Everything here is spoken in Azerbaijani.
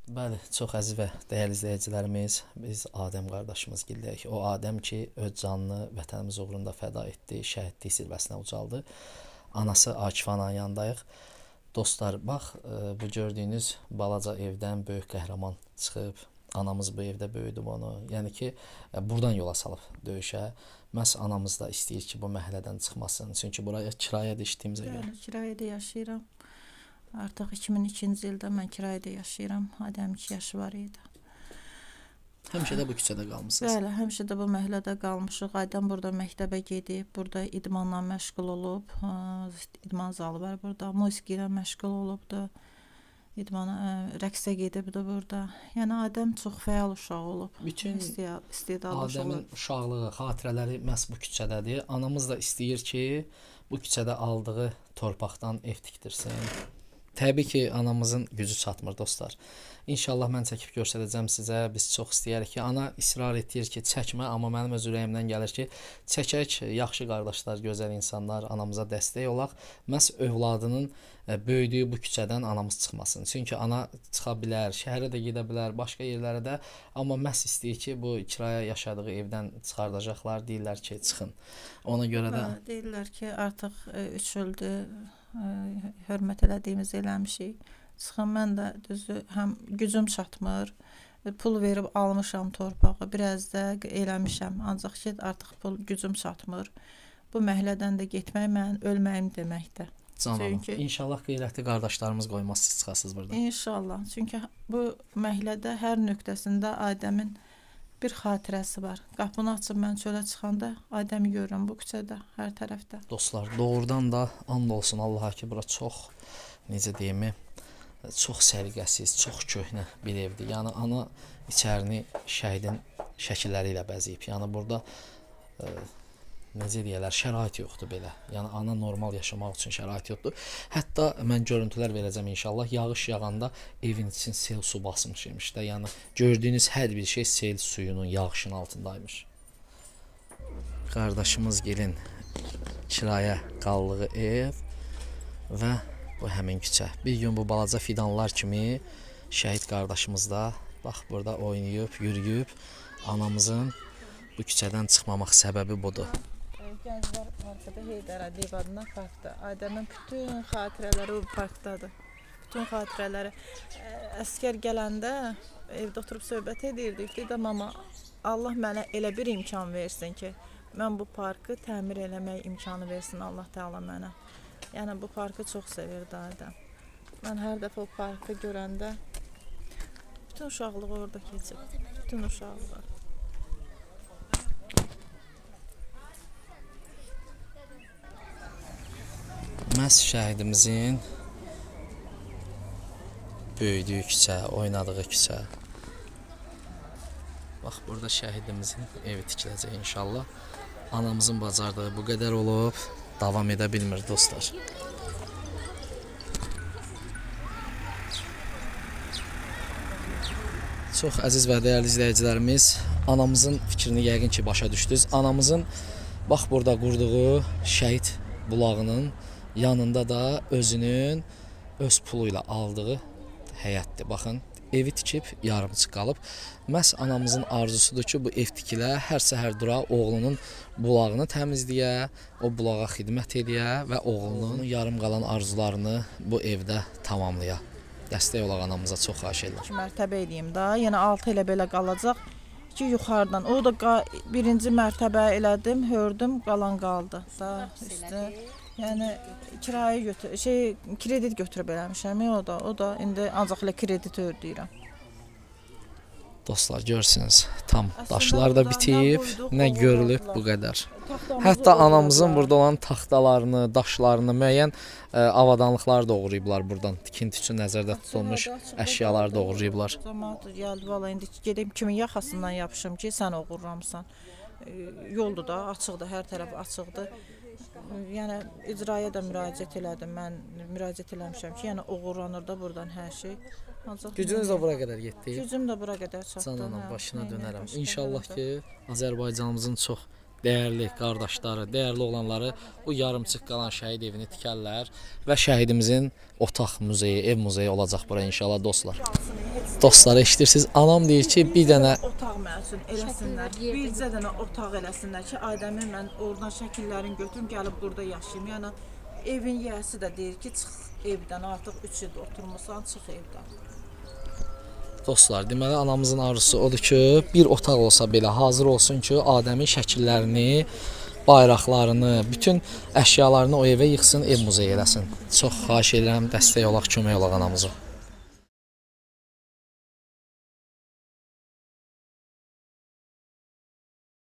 Bəli, çox əziz və dəyərli izləyicilərimiz, biz Adəm qardaşımız gildəyik. O Adəm ki, öz canını vətənimiz uğrunda fəda etdi, şəhidlik zirvəsinə ucaldı. Anası Akif ananın yanındayıq. Dostlar, bax, bu gördüyünüz balaca evdən böyük qəhrəman çıxıb. Anamız bu evdə böyüdüb onu. Yəni ki, buradan yola salıb döyüşə. Məhz anamız da istəyir ki, bu məhəllədən çıxmasın. Çünki buraya kirayədə işlədiyimizə görə. Kirayədə yaşayıram. Artıq 2002-ci ildə mən kirayədə yaşayıram. Adəm 2 yaşı var idi. Həmişə də bu küçədə qalmısınız? Bəli, həmişə də bu məhəllədə qalmışıq. Adəm burada məktəbə gedib, burada idmanla məşğul olub. İdman zalı var burada. Musiqi ilə məşğul olubdu. Rəqsə gedibdi burada. Yəni Adəm çox fəal uşaq olub. Bütün istedadlı uşaq Adəmin olub. uşaqlığı, xatirələri məhz bu küçədədir. Anamız da istəyir ki, bu küçədə aldığı torpaqdan ev tikdirsin. Təbii ki, anamızın gücü çatmır, dostlar. İnşallah mən çəkib göstərəcəm sizə. Biz çox istəyirik ki, ana israr edir ki, çəkmə, amma mənim öz ürəyimdən gəlir ki, çəkək, yaxşı qardaşlar, gözəl insanlar, anamıza dəstək olaq. Məhz övladının böyüdüyü bu küçədən anamız çıxmasın. Çünki ana çıxa bilər, şəhərə də gedə bilər, başqa yerlərə də, amma məhz istəyir ki, bu kirayə yaşadığı evdən çıxardacaqlar, deyirlər ki, çıxın. Ona görə də deyirlər ki, artıq 3 ildir hörmət elədiyimiz eləmişik. Çıxın, mən də düzü həm gücüm çatmır, pul verib almışam torpağı, biraz da eləmişəm, ancaq ki, artıq gücüm çatmır. Bu məhəllədən də getmək mənim ölməyim deməkdir. Canım, inşallah qeyrətli qardaşlarımız qoymaz siz çıxasınız buradan. İnşallah, çünki bu məhəllədə hər nöqtəsində Adəmin bir xatirəsi var. Qapını açıb mən çölə çıxanda Adəmi görürəm bu küçədə, hər tərəfdə. Dostlar, doğrudan da and olsun Allaha ki, bura çox, necə deyim, çox səliqəsiz, çox köhnə bir evdir. Yəni ana içərini şəhidin şəkilləri ilə bəzəyib. Yəni burada necə deyirlər, şərait yoxdur belə. Yəni ana normal yaşamaq üçün şərait yoxdur. Hətta mən görüntülər verəcəm inşallah. Yağış yağanda evin için sel su basmış imiş də. Yəni gördüyünüz hər bir şey sel suyunun, yağışın altındaymış. Qardaşımız gelin kirayə qaldığı ev və bu həmin küçə. Bir gün bu balaca fidanlar kimi şəhid qardaşımız da bax burada oynayıb, yürüyüb. Anamızın bu küçədən çıxmamaq səbəbi budur. Gənclər parkda Heydər Əliyev adına parkda. Adəmin bütün xatirələri bu parkdadır. Bütün xatirələri. Əskər gələndə evdə oturub söhbət edirdik. Dedim, amma Allah mənə elə bir imkan versin ki, mən bu parkı təmir eləmək imkanı versin Allah Teala mənə. Yəni bu parkı çox sevirdi Adəm. Mən hər dəfə o parkı görəndə bütün uşaqlığı orada keçib. Bütün uşaqlığı. Məhz şəhidimizin böyüdüyü küçə, oynadığı küçə. Bax, burada şəhidimizin evi tikiləcək inşallah. Anamızın bacardığı bu qədər olub, davam edə bilmir, dostlar. Çox əziz və dəyərli izləyicilərimiz, anamızın fikrini yəqin ki, başa düşdünüz. Anamızın bax, burada qurduğu şəhid bulağının yanında da özünün öz pulu ilə aldığı həyətdir. Baxın, evi tikib yarımçıq qalıb. Məhz anamızın arzusudur ki, bu ev tikilə, hər səhər dura oğlunun bulağını təmizləyə, o bulağa xidmət edə və oğlunun yarım qalan arzularını bu evdə tamamlaya. Dəstək olaq anamıza, çox xahiş edirəm. Mərtəbə eləyim da, yəni 6 ilə belə qalacaq ki, yuxarıdan. O da birinci mərtəbə elədim, hördüm, qalan qaldı. Da üstü. Yəni kirayə kredit götürüb eləmişəm, o da indi ancaq elə kredit ödəyirəm. Dostlar, görsünüz, tam daşlar da bitib, nə görülüb bu qədər. Hətta anamızın burada olan taxtalarını, daşlarını, müəyyən avadanlıqlar doğrayıblar buradan. Tikinti üçün nəzərdə tutulmuş əşyalar doğrayıblar. Cəmaat gəldi, valla indi gedib kimin yaxasından yapışım ki, sən oğurlamısan. Yoldur da, açıqdır, hər tərəf açıqdır. Yəni icraya da müraciət elədim. Mən müraciət eləmişəm ki, yəni oğurlanır da buradan hər şey. Gücünüz də bura qədər getdi. Gücüm də bura qədər çatdı. Cananın başına dönərəm. İnşallah ki, Azərbaycanımızın çox dəyərli qardaşları, dəyərli oğlanları bu yarımçıq qalan şəhid evini tikərlər və şəhidimizin otaq muzeyi, ev muzeyi olacaq bura inşallah, dostlar. Dostlar, eşidirsiniz. Anam deyir ki, bir dənə otaq mənim üçün eləsinlər. Bircə dənə otaq eləsinlər ki, Adəmi mən oradan şəkillərini götürüm, gəlib burada yaşayım. Yəni evin yiyəsi də deyir ki, çıx evdən, artıq 3 ildir oturmusan, çıx evdən. dostlar, deməli anamızın arzusu odur ki, bir otaq olsa belə hazır olsun ki, Adəmin şəkillərini, bayraqlarını, bütün əşyalarını o evə yığsın, ev muzeyi eləsin. Çox xahiş edirəm, dəstək olaq, kömək olaq anamıza.